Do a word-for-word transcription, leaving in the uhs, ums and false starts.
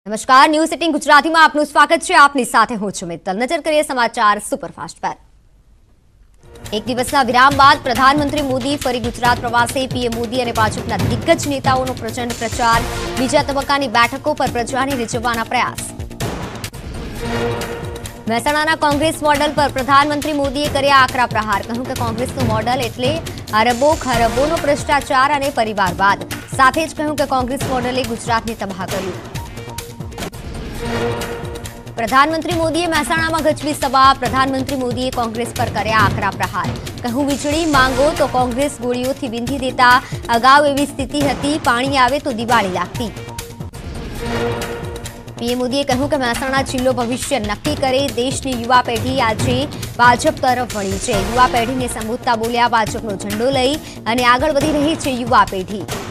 નમસ્કાર, news eighteen ગુજરાતીમાં આપનું સ્વાગત છે। આપની સાથે હું છું મિત્તલ। નજર કરીએ સમાચાર સુપરફાસ્ટ પર। એક દિવસના વિરામ બાદ પ્રધાનમંત્રી મોદી ફરી ગુજરાત પ્રવાસે। પીએમ મોદી અને ભાજપના દિગ્ગજ નેતાઓનો પ્રચંડ પ્રચાર। બીજા તબક્કાની બેઠકો પર પ્રજાને રીઝવવાના પ્રયાસ। મહેસાણાના કોંગ્રેસ મોડલ પર પ્રધાનમંત્રી મોદીએ કર્યા આકરા પ્રહાર। કહ્યું કે કોંગ્રેસનું મોડલ એટલે અરબો ખરબોનો ભ્રષ્ટાચાર અને પરિવારવાદ। સાથે જ કહ્યું કે કોંગ્રેસ મોડલે ગુજરાતને તબાહ કર્યું। प्रधानमंत्री मोदीए મહેસાણામાં ગજવી સભા। प्रधानमंत्री मोदीए कांग्रेस पर કર્યા આકરા પ્રહાર। કહ્યું વીજળી માંગો તો કોંગ્રેસ ગોળીઓથી વિંધી દેતા। અગાઉ એવી સ્થિતિ હતી, પાણી આવે તો દિવાળી લાગતી। પીએમ મોદીએ કહ્યું કે મહેસાણા જિલ્લો ભવિષ્ય નક્કી કરે। દેશની યુવા પેઢી આજે ભાજપ તરફ વળી છે। યુવા પેઢીને સંબોધતા બોલ્યા, ભાજપનો ઝંડો લઈ અને આગળ વધી રહી છે યુવા પેઢી।